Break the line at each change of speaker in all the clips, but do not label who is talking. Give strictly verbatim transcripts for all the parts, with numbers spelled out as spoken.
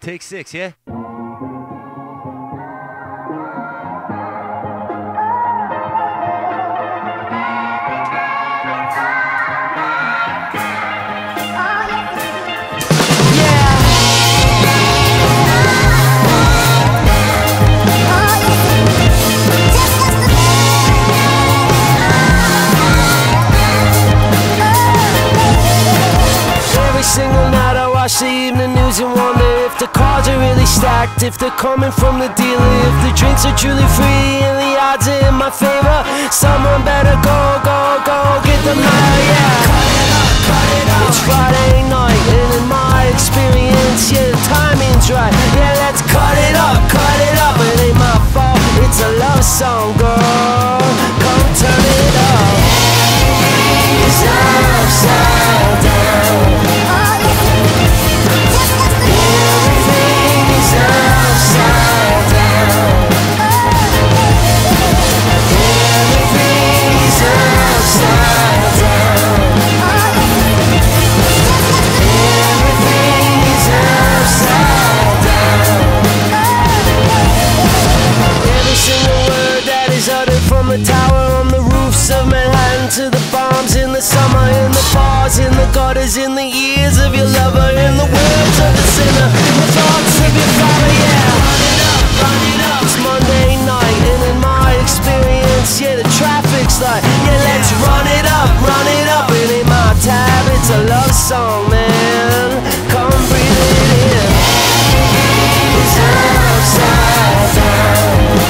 Take six, yeah?
Watch the evening news and wonder if the cards are really stacked, if they're coming from the dealer, if the drinks are truly free and the odds are in my favor. Someone better go, go, go, get the mail, yeah. Cut it up, cut it up. It's Friday night and in my experience, yeah, the timing's right. Yeah, let's cut it up, cut it up. It ain't my fault, it's a love song, girl. Come turn it up. It's upside down. From the tower on the roofs of Manhattan to the bombs in the summer, in the bars, in the gutters, in the ears of your lover, in the words of the sinner, the thoughts of your father, yeah. Run it up, run it up. It's Monday night and in my experience, yeah, the traffic's like, yeah, let's run it up, run it up. It ain't my tab, it's a love song, man. Come breathe it in. It's upside down.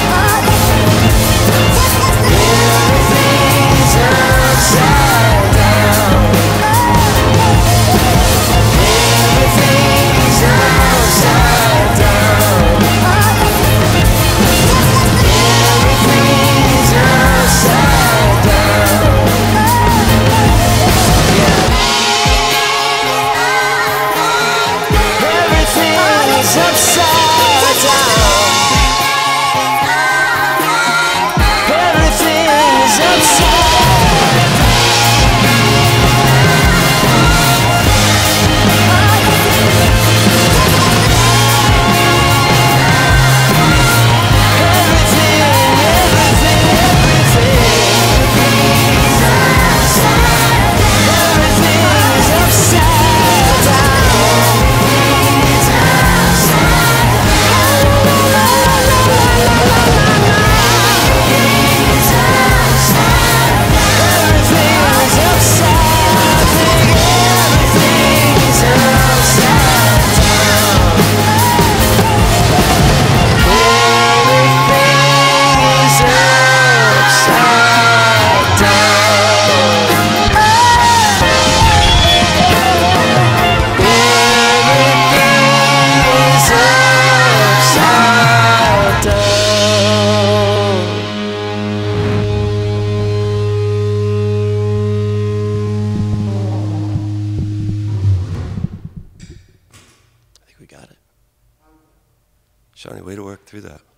Shawnee, way to work through that.